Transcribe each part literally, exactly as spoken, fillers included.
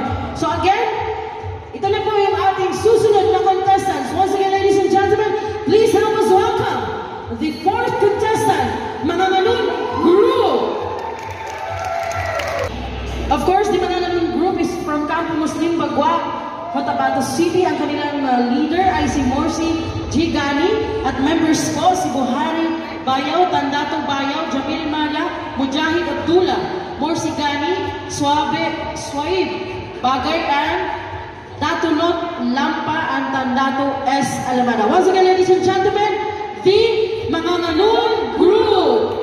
So again, ito na po yung ating susunod na contestants. Once again, ladies and gentlemen, please help us welcome the fourth contestant, Manganganon Group. Of course, the Manganganon Group is from Campo Muslim, Bagua, Cotabato City. Ang kanilang uh, leader ay si Morsi Gigani at members po si Buhari Bayaw, Tandato Bayaw, Jamil Mala, Mujahid Abdullah, Morsi Gani, Suabe Swaib, Bagay and Datunot Lampa and Tandato S. Alamana. Once again, ladies and gentlemen, the Manganganon Group.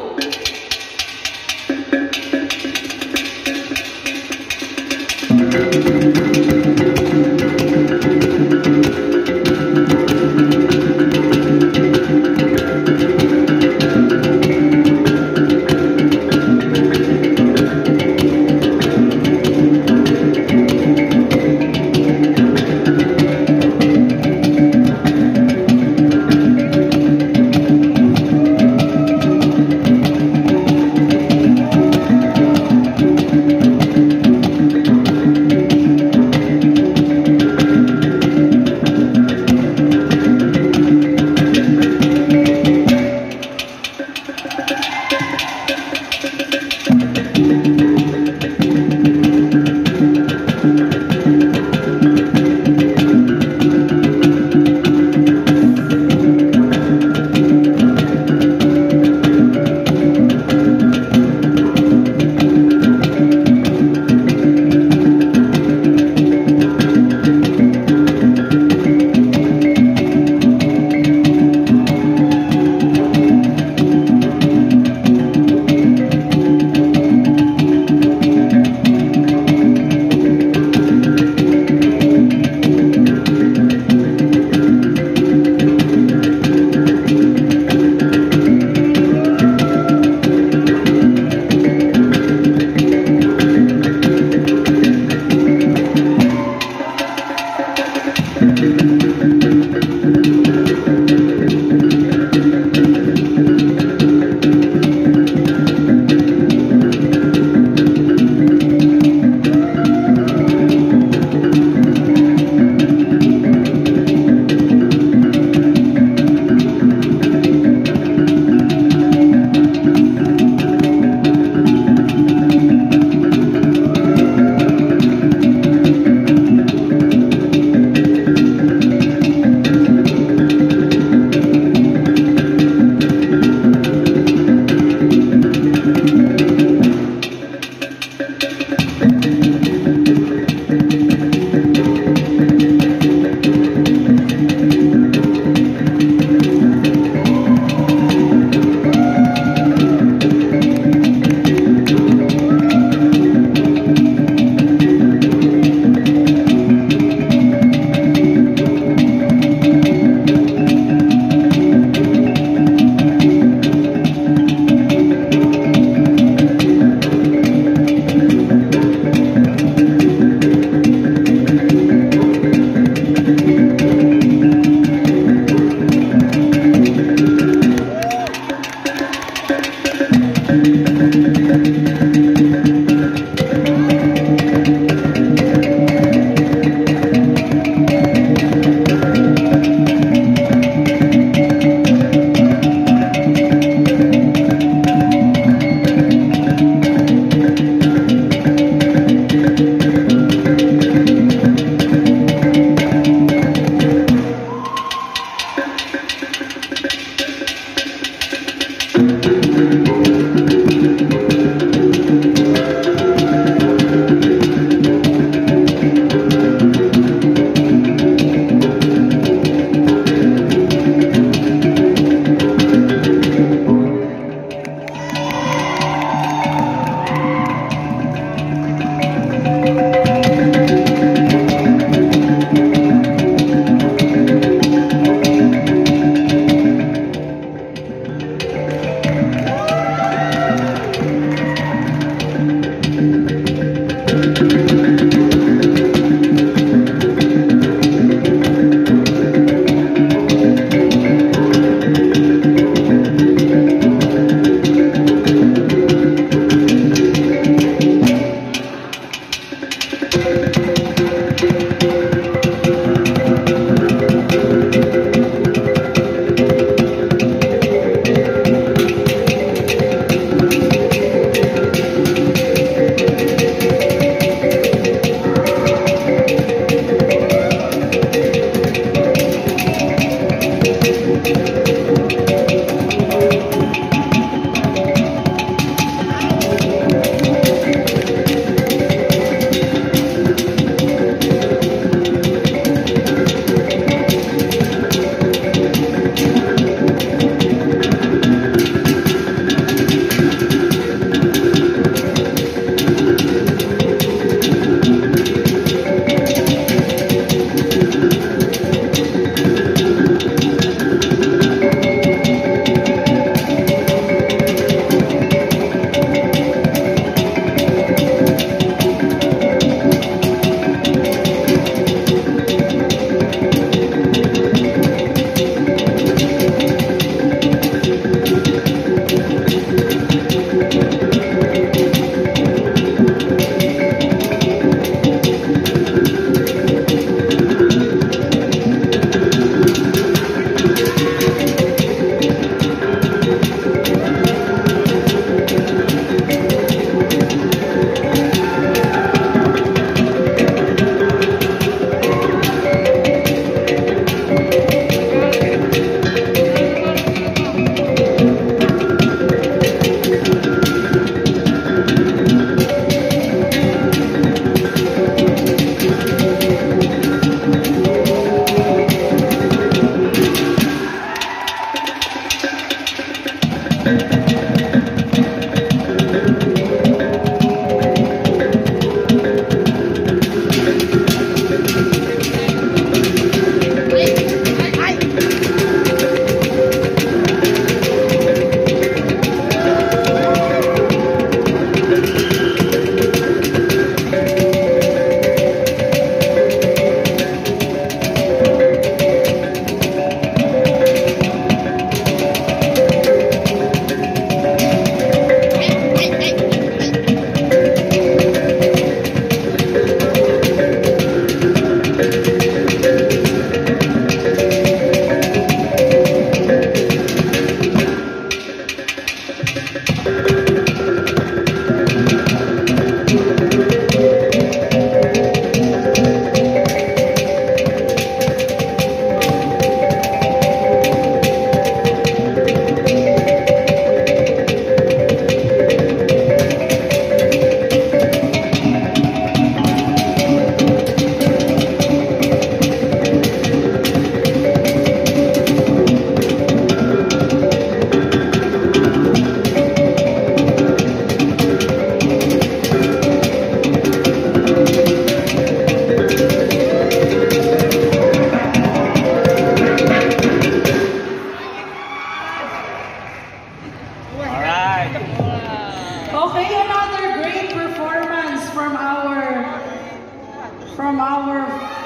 from our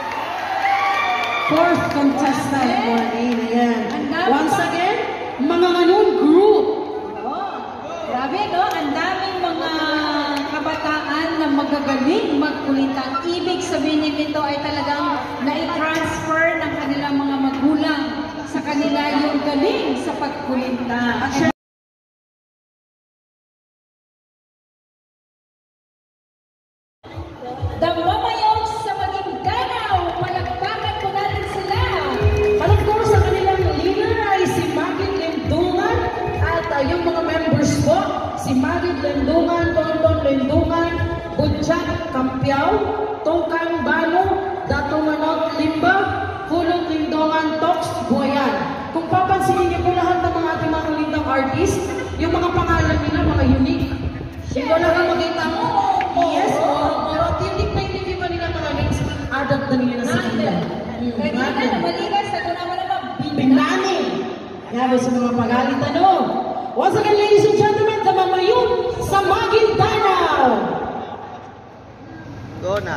fourth contestant for eight. Ayan. Once again, Manganganon Group. Oh, grabe, no? Ang daming mga kabataan na magagaling magkulintang. Ibig sabihin nito ay talagang na-transfer ng kanilang mga magulang sa kanila yung galing sa pagkulintang. The Mamayog sa Maguindanao, palakpakan po natin sila. Palagkor sa kanilang leader ay si Magid Lindungan at uh, yung mga members po, si Magid Lindungan, Tonton Lindungan, Budjak Kampiao, Tongkang Bano, Datunganot Limba, Kulong Lindungan, Tox Buayan. Kung papansinin niyo po lahat ng mga ating mga kulintang artist, yung mga pangalan nila, mga unique. Ikaw lang ang makita mo. Yes, Moro-Moro. Unique na hindi pa nila mga names. Adat na nila sa kanila. Kanina na maligas, sa doon naman naman, Binani. Grabe sa mga pagalit ano. Once again, ladies and gentlemen, the Mamayog sa Maguindanao. Go na.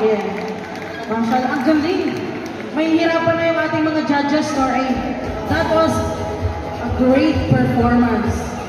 Yeah. Mashallah, ang galing. May hirapan na yung ating mga judges, sorry. That was a great performance.